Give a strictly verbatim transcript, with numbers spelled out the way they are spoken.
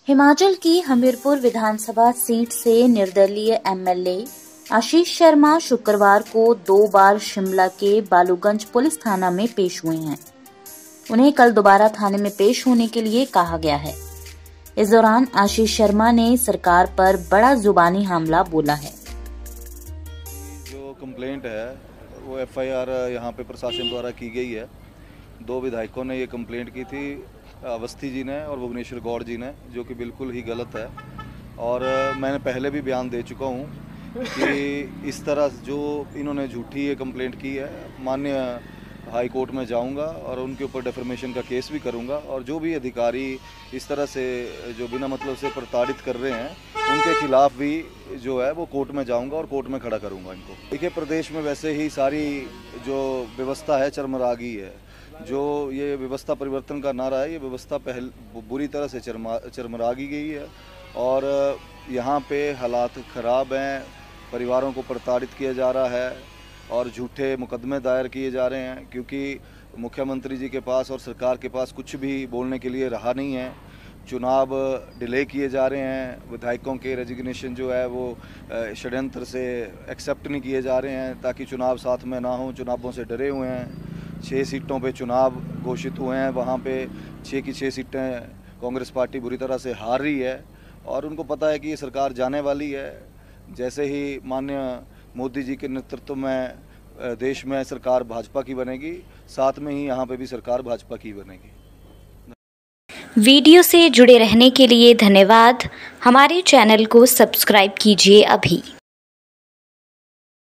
हिमाचल की हमीरपुर विधानसभा सीट से निर्दलीय एमएलए आशीष शर्मा शुक्रवार को दो बार शिमला के बालूगंज पुलिस थाना में पेश हुए हैं। उन्हें कल दोबारा थाने में पेश होने के लिए कहा गया है। इस दौरान आशीष शर्मा ने सरकार पर बड़ा जुबानी हमला बोला है। जो कंप्लेंट है वो एफआईआर यहाँ पे प्रशासन द्वारा की गई है। दो विधायकों ने ये कंप्लेंट की थी, अवस्थी जी ने और भुवनेश्वर गौड़ जी ने, जो कि बिल्कुल ही गलत है। और मैंने पहले भी बयान दे चुका हूँ कि इस तरह जो इन्होंने झूठी ये कंप्लेंट की है, माननीय हाई कोर्ट में जाऊंगा और उनके ऊपर डिफेमेशन का केस भी करूंगा। और जो भी अधिकारी इस तरह से जो बिना मतलब से प्रताड़ित कर रहे हैं, उनके खिलाफ भी जो है वो कोर्ट में जाऊंगा और कोर्ट में खड़ा करूंगा इनको। देखिए, प्रदेश में वैसे ही सारी जो व्यवस्था है चरमरा गई है। जो ये व्यवस्था परिवर्तन का नारा है, ये व्यवस्था पहल बुरी तरह से चरमा चरमरा गई है और यहाँ पे हालात ख़राब हैं। परिवारों को प्रताड़ित किया जा रहा है और झूठे मुकदमे दायर किए जा रहे हैं, क्योंकि मुख्यमंत्री जी के पास और सरकार के पास कुछ भी बोलने के लिए रहा नहीं है। चुनाव डिले किए जा रहे हैं, विधायकों के रेजिग्नेशन जो है वो षड्यंत्र से एक्सेप्ट नहीं किए जा रहे हैं ताकि चुनाव साथ में ना हो। चुनावों से डरे हुए हैं। छः सीटों पे चुनाव घोषित हुए हैं, वहाँ पे छः की छः सीटें कांग्रेस पार्टी बुरी तरह से हार रही है और उनको पता है कि ये सरकार जाने वाली है। जैसे ही माननीय मोदी जी के नेतृत्व में देश में सरकार भाजपा की बनेगी, साथ में ही यहाँ पे भी सरकार भाजपा की बनेगी। वीडियो से जुड़े रहने के लिए धन्यवाद। हमारे चैनल को सब्सक्राइब कीजिए अभी।